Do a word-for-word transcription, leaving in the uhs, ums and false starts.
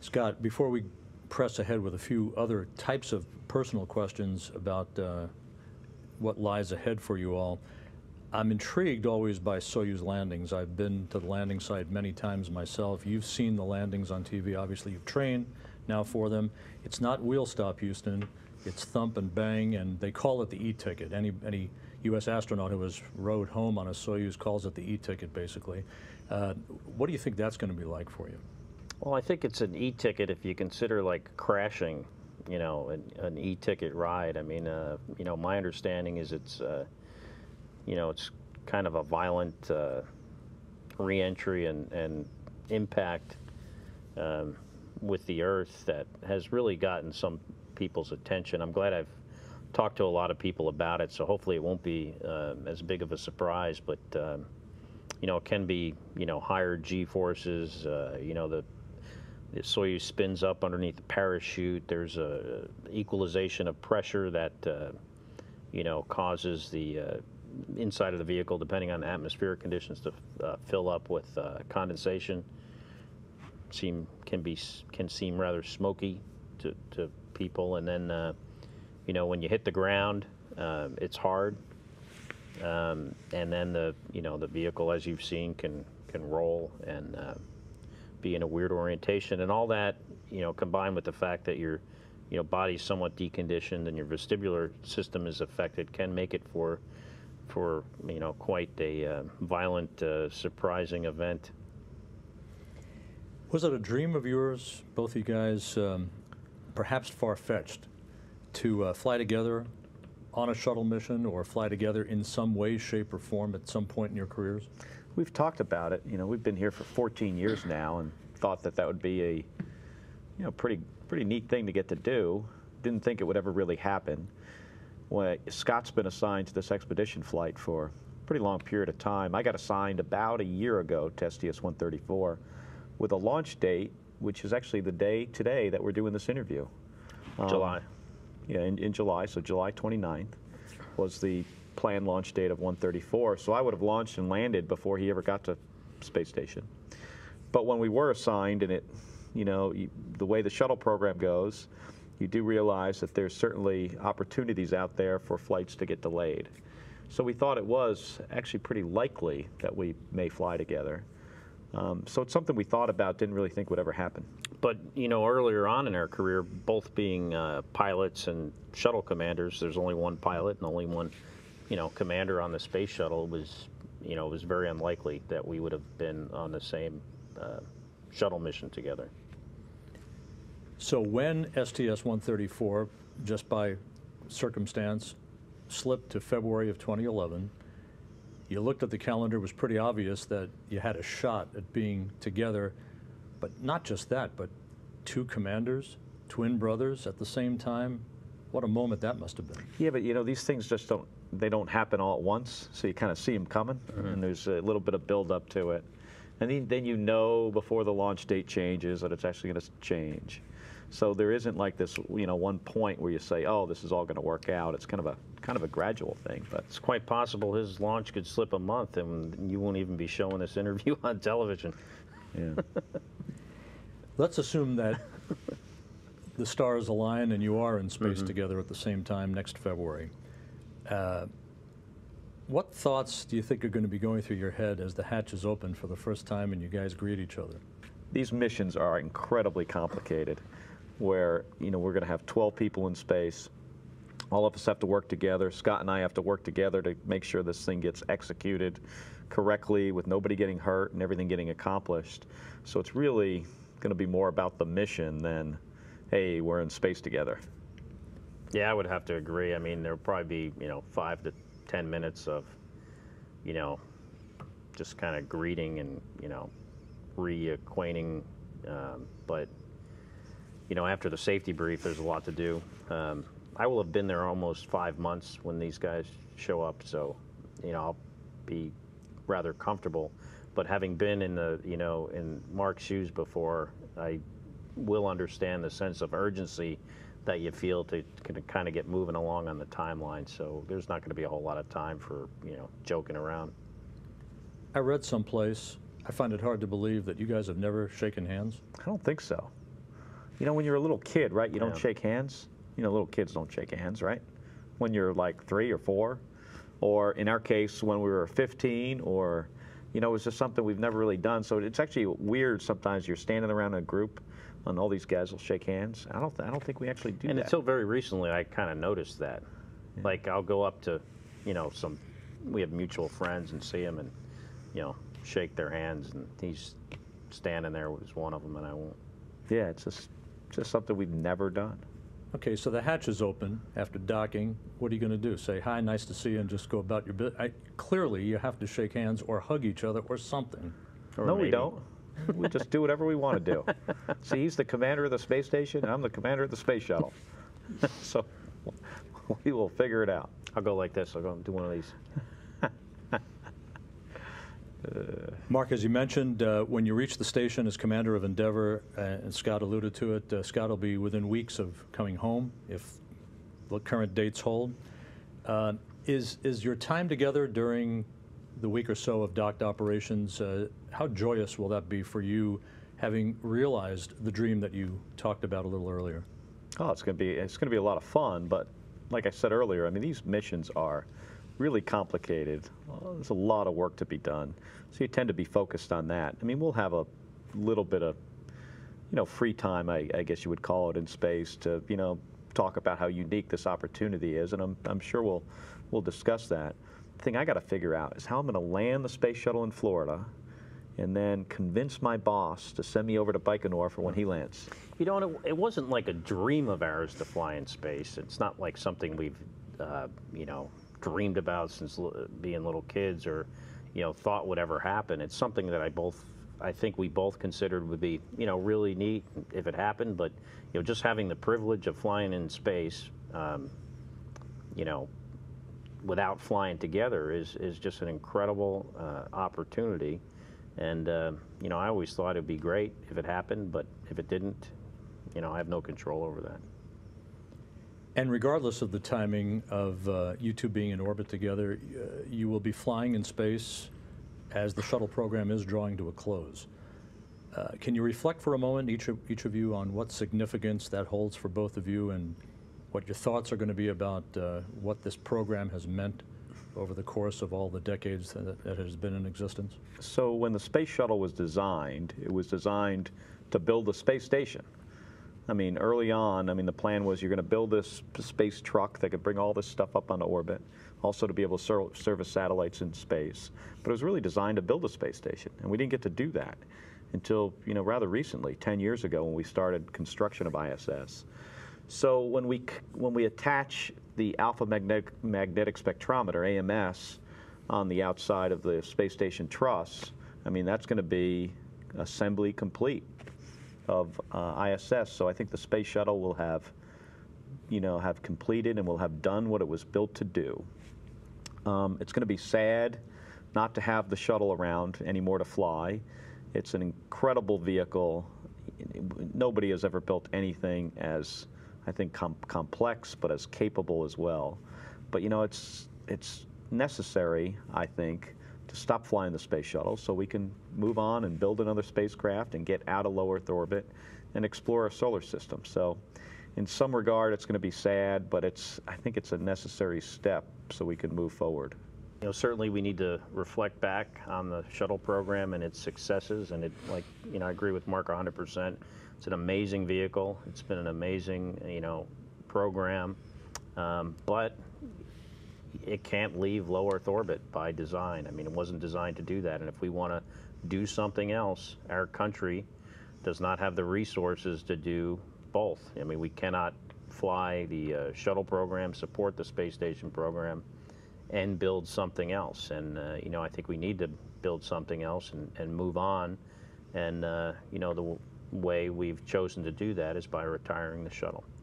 Scott, before we press ahead with a few other types of personal questions about uh, what lies ahead for you all, I'm intrigued always by Soyuz landings. I've been to the landing site many times myself. You've seen the landings on T V. Obviously, you've trained now for them. It's not wheel stop, Houston. It's thump and bang, and they call it the E-ticket. Any, any U S astronaut who has rode home on a Soyuz calls it the E-ticket, basically. Uh, what do you think that's going to be like for you? Well, I think it's an E-ticket if you consider like crashing, you know, an, an E-ticket ride. I mean, uh, you know, my understanding is it's, uh, you know, it's kind of a violent uh, re-entry and, and impact um, with the Earth that has really gotten some people's attention. I'm glad I've talked to a lot of people about it, so hopefully it won't be uh, as big of a surprise, but um, you know, it can be, you know, higher G-forces, uh, you know, the, the Soyuz spins up underneath the parachute. There's a equalization of pressure that, uh, you know, causes the uh, inside of the vehicle, depending on atmospheric conditions, to uh, fill up with uh, condensation. Seem can be can seem rather smoky to, to people, and then uh, you know, when you hit the ground, uh, it's hard, um, and then the you know the vehicle, as you've seen, can can roll and uh, be in a weird orientation, and all that, you know, combined with the fact that your you know body's somewhat deconditioned and your vestibular system is affected, can make it for for you know quite a uh, violent, uh, surprising event. Was it a dream of yours, both of you guys, um, perhaps far-fetched, to uh, fly together on a shuttle mission or fly together in some way, shape, or form at some point in your careers? We've talked about it. You know, we've been here for fourteen years now, and thought that that would be a, you know, pretty pretty neat thing to get to do. Didn't think it would ever really happen. When Scott's been assigned to this expedition flight for a pretty long period of time. I got assigned about a year ago to S T S one thirty-four with a launch date, which is actually the day today that we're doing this interview. Um, July. Yeah, in, in July, so July twenty-ninth was the planned launch date of one thirty-four. So I would have launched and landed before he ever got to space station. But when we were assigned, and it, you know, you, the way the shuttle program goes, you do realize that there's certainly opportunities out there for flights to get delayed. So we thought it was actually pretty likely that we may fly together. Um, so it's something we thought about, didn't really think would ever happen. But, you know, earlier on in our career, both being uh, pilots and shuttle commanders, there's only one pilot and only one, you know, commander on the space shuttle. It was, you know, it was very unlikely that we would have been on the same uh, shuttle mission together. So when S T S one thirty-four, just by circumstance, slipped to February of twenty eleven, you looked at the calendar, it was pretty obvious that you had a shot at being together, but not just that, but two commanders, twin brothers at the same time. What a moment that must have been. Yeah, but you know, these things just don't, they don't happen all at once, so you kind of see them coming, mm-hmm. and there's a little bit of build up to it. And then, then you know before the launch date changes that it's actually going to change. So there isn't like this, you know, one point where you say, oh, this is all going to work out. It's kind of a kind of a gradual thing. But it's quite possible his launch could slip a month, and you won't even be showing this interview on television. Yeah. Let's assume that the stars align and you are in space mm-hmm. together at the same time next February. Uh, what thoughts do you think are going to be going through your head as the hatches open for the first time and you guys greet each other? These missions are incredibly complicated, where, you know, we're going to have twelve people in space. All of us have to work together. Scott and I have to work together to make sure this thing gets executed correctly with nobody getting hurt and everything getting accomplished. So it's really going to be more about the mission than, hey, we're in space together. Yeah, I would have to agree. I mean, there'll probably be, you know, five to ten minutes of, you know, just kind of greeting and, you know, reacquainting, um, but you know, after the safety brief, there's a lot to do. Um, I will have been there almost five months when these guys show up, so you know, I'll be rather comfortable. But having been in the, you know, in Mark's shoes before, I will understand the sense of urgency that you feel to kind of get moving along on the timeline. So there's not going to be a whole lot of time for, you know, joking around. I read someplace, I find it hard to believe that you guys have never shaken hands. I don't think so. You know, when you're a little kid, right, you don't Yeah. shake hands. You know, little kids don't shake hands, right? When you're like three or four, or in our case, when we were fifteen, or, you know, it was just something we've never really done. So it's actually weird sometimes. You're standing around in a group, and all these guys will shake hands. I don't, I don't think we actually do And that. until very recently, I kind of noticed that. Yeah. Like, I'll go up to, you know, some, we have mutual friends and see him and, you know, shake their hands, and he's standing there with one of them, and I won't. Yeah, it's just, just something we've never done. Okay, so the hatch is open after docking. What are you going to do? Say, hi, nice to see you, and just go about your business? Clearly, you have to shake hands or hug each other or something. Or no, maybe. we don't. We just do whatever we want to do. See, he's the commander of the space station, and I'm the commander of the space shuttle. So we will figure it out. I'll go like this. I'll go and do one of these. Uh, Mark, as you mentioned, uh, when you reach the station as commander of Endeavour, uh, and Scott alluded to it, uh, Scott will be within weeks of coming home if the current dates hold. Uh, is, is your time together during the week or so of docked operations, uh, how joyous will that be for you, having realized the dream that you talked about a little earlier? Oh, it's going to be it's going to be a lot of fun, but like I said earlier, I mean, these missions are really complicated. Well, there's a lot of work to be done, so you tend to be focused on that. I mean, we'll have a little bit of, you know, free time, I, I guess you would call it, in space to, you know, talk about how unique this opportunity is, and I'm, I'm sure we'll we'll discuss that. The thing I got to figure out is how I'm going to land the space shuttle in Florida, and then convince my boss to send me over to Baikonur for when he lands. You know, it, it wasn't like a dream of ours to fly in space. It's not like something we've, uh, you know, dreamed about since being little kids, or, you know, thought would ever happen. It's something that I both, I think we both considered would be, you know, really neat if it happened. But, you know, just having the privilege of flying in space, um, you know, without flying together is is just an incredible uh, opportunity. And, uh, you know, I always thought it'd be great if it happened, but if it didn't, you know, I have no control over that. And regardless of the timing of uh, you two being in orbit together, uh, you will be flying in space as the shuttle program is drawing to a close. Uh, can you reflect for a moment, each of, each of you, on what significance that holds for both of you, and what your thoughts are going to be about uh, what this program has meant over the course of all the decades that, that it has been in existence? So when the space shuttle was designed, it was designed to build a space station. I mean, early on, I mean, the plan was you're going to build this space truck that could bring all this stuff up onto orbit, also to be able to ser service satellites in space. But it was really designed to build a space station, and we didn't get to do that until, you know, rather recently, ten years ago, when we started construction of I S S. So when we when we attach the alpha magnetic, magnetic spectrometer, A M S, on the outside of the space station truss, I mean, that's going to be assembly complete of uh, I S S. So I think the space shuttle will have, you know, have completed and will have done what it was built to do. Um, it's going to be sad not to have the shuttle around anymore to fly. It's an incredible vehicle. Nobody has ever built anything as, I think, com complex, but as capable as well. But, you know, it's it's necessary, I think, to stop flying the space shuttle so we can move on and build another spacecraft and get out of low Earth orbit and explore our solar system. So in some regard, it's going to be sad, but it's I think it's a necessary step so we can move forward. You know, certainly we need to reflect back on the shuttle program and its successes, and it, like, you know, I agree with Mark one hundred percent. It's an amazing vehicle. It's been an amazing, you know, program, um, but it can't leave low Earth orbit by design. I mean, it wasn't designed to do that, and if we want to do something else, our country does not have the resources to do both. I mean, we cannot fly the uh, shuttle program, support the space station program, and build something else. And, uh, you know, I think we need to build something else and, and move on. And, uh, you know, the w way we've chosen to do that is by retiring the shuttle.